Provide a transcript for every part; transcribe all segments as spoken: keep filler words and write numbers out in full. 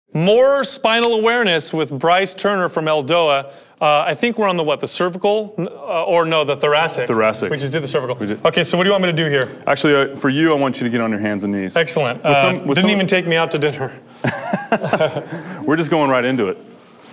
More spinal awareness with Bryce Turner from ELDOA. Uh, I think we're on the what, the cervical, uh, or no, the thoracic. Thoracic. We just did the cervical. We did. Okay, so what do you want me to do here? Actually, uh, for you, I want you to get on your hands and knees. Excellent. Uh, some, didn't some... even take me out to dinner. We're just going right into it.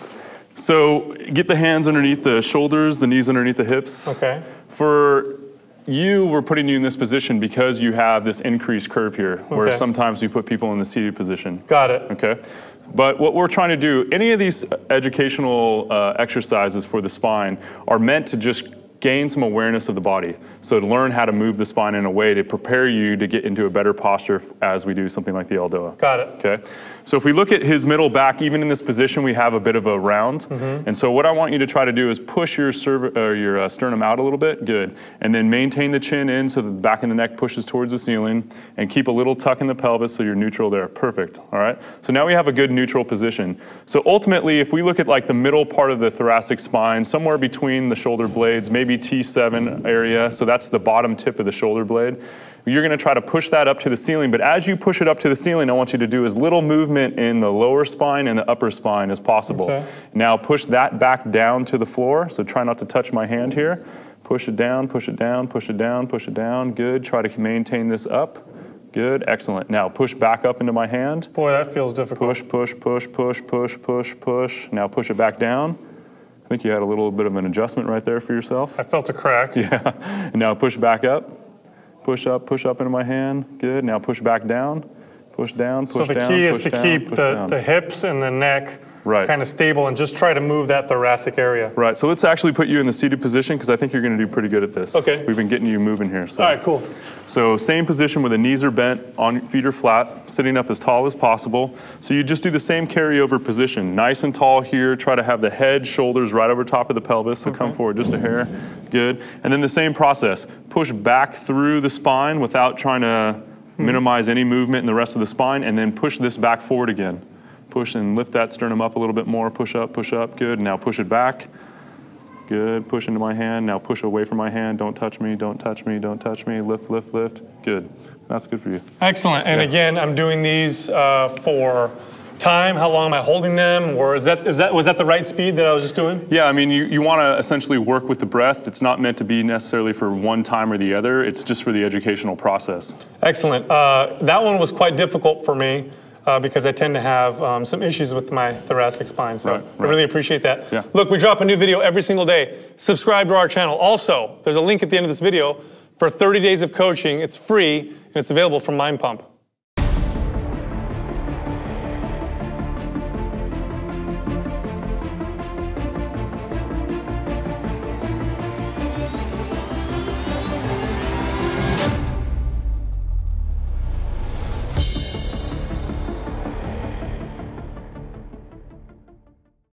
So get the hands underneath the shoulders, the knees underneath the hips. Okay. For you, we're putting you in this position because you have this increased curve here, where okay. sometimes we put people in the seated position. Got it. Okay. But what we're trying to do, any of these educational uh, exercises for the spine are meant to just gain some awareness of the body. So to learn how to move the spine in a way to prepare you to get into a better posture as we do something like the ELDOA. Got it. Okay. So if we look at his middle back, even in this position, we have a bit of a round. Mm-hmm. And so what I want you to try to do is push your, cerv or your uh, sternum out a little bit. Good. And then maintain the chin in so the back of the neck pushes towards the ceiling, and keep a little tuck in the pelvis so you're neutral there. Perfect. All right. So now we have a good neutral position. So ultimately, if we look at like the middle part of the thoracic spine, somewhere between the shoulder blades, maybe T seven area, so that's the bottom tip of the shoulder blade, you're going to try to push that up to the ceiling. But as you push it up to the ceiling, I want you to do as little movement in the lower spine and the upper spine as possible. Okay. Now push that back down to the floor. So try not to touch my hand here. Push it down, push it down, push it down, push it down. Good. Try to maintain this up. Good. Excellent. Now push back up into my hand. Boy, that feels difficult. Push, push, push, push, push, push, push. Now push it back down. I think you had a little bit of an adjustment right there for yourself. I felt a crack. Yeah. And now push back up. Push up, push up into my hand. Good. Now push back down. Push down, push down, So the key is to down, keep the, the hips and the neck right. kind of stable and just try to move that thoracic area. Right. So let's actually put you in the seated position because I think you're going to do pretty good at this. Okay. We've been getting you moving here. So. All right, cool. So same position where the knees are bent, on feet are flat, sitting up as tall as possible. So you just do the same carryover position. Nice and tall here. Try to have the head, shoulders right over top of the pelvis. So okay. come forward just a hair. Good. And then the same process. Push back through the spine without trying to hmm. minimize any movement in the rest of the spine, and then push this back forward again. Push and lift that sternum up a little bit more. Push up, push up. Good. Now push it back. Good. Push into my hand. Now push away from my hand. Don't touch me. Don't touch me. Don't touch me. Lift, lift, lift. Good. That's good for you. Excellent. And yeah. again, I'm doing these uh, for time. How long am I holding them? Or is that, is that, was that the right speed that I was just doing? Yeah, I mean, you, you want to essentially work with the breath. It's not meant to be necessarily for one time or the other. It's just for the educational process. Excellent. Uh, that one was quite difficult for me. Uh, because I tend to have um, some issues with my thoracic spine. So right, right. I really appreciate that. Yeah. Look, we drop a new video every single day. Subscribe to our channel. Also, there's a link at the end of this video for thirty days of coaching. It's free, and it's available from Mind Pump.